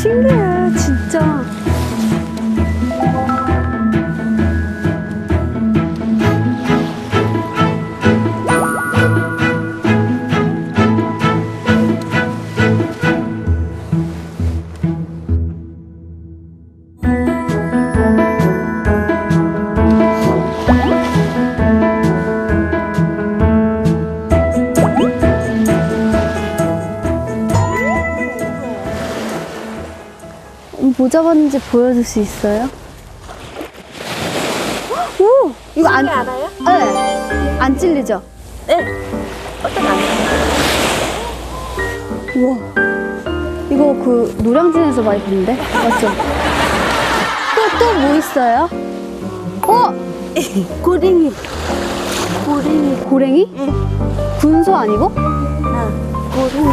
신기해, 진짜. 뭐 잡았는지 보여줄 수 있어요? 오! 이거 안 알아요? 네. 안 찔리죠? 네. 어떤 안 해요? 우와. 이거 그 노량진에서 많이 봤는데? 맞죠? 또 뭐 있어요? 고랭이. 고랭이. 고랭이? 응. 군소 아니고? 고랭이.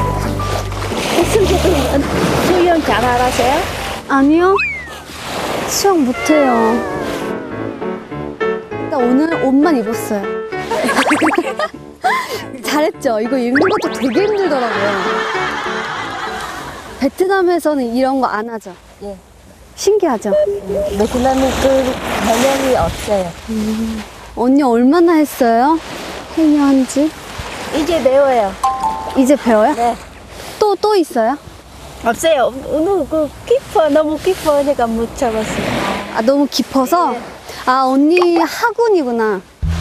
수영 잘 알아세요? 아니요. 수영 못해요. 일단 오늘 옷만 입었어요. 잘했죠? 이거 입는 것도 되게 힘들더라고요. 베트남에서는 이런 거 안 하죠? 예. 신기하죠? 베트남은 그 개념이 없어요. 언니 얼마나 했어요? 행위한지? 이제 배워요. 이제 배워요? 네. 또 있어요? 없어요. 오늘 그 깊어. 너무 깊어니까 못 잡았어요. 아, 너무 깊어서? 아, 언니 학군이구나.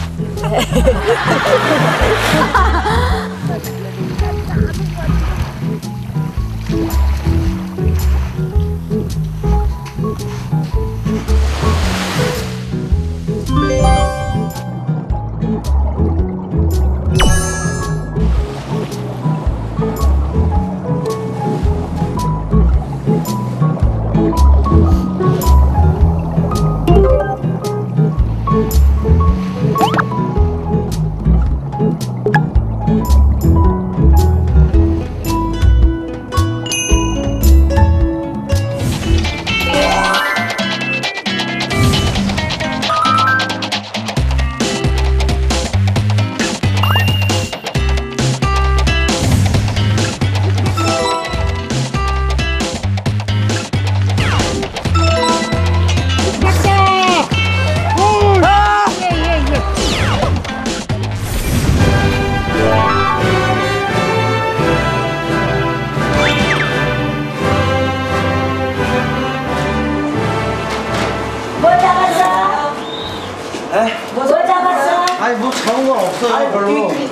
뭐 잡았어? 아니 뭐 잡은 건 없어요 별로.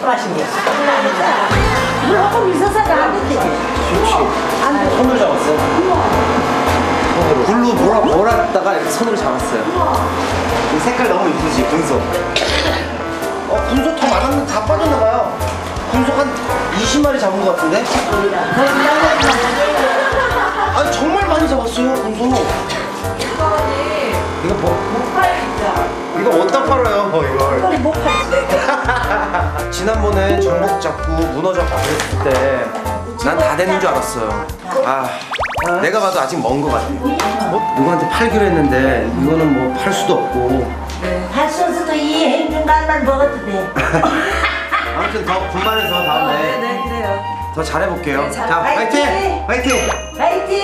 조금 있어서 나한테 손으로 잡았어요. 굴로 몰았다가 이렇게 손으로 잡았어요. 이 색깔 너무 이쁘지 군소. 군소 더 많았는데 다 빠졌나봐요. 군소 한 20마리 잡은 것 같은데? 아니 정말 많이 잡았어요 군소. 이거 뭐? 이거 어디다 팔아요 이걸? 못 팔지. 지난번에 전복 잡고 문어 잡고 그랬을 때 난 다 되는 줄 알았어요. 내가 봐도 아직 먼 것 같아요. 누구한테 팔기로 했는데 이거는 뭐 팔 수도 없고. 할 수 없어도 이 행중간만 먹어도 돼. 아무튼 더 분발해서 다음에 네, 그래요. 더 잘해볼게요. 네, 자, 화이팅! 화이팅! 화이팅!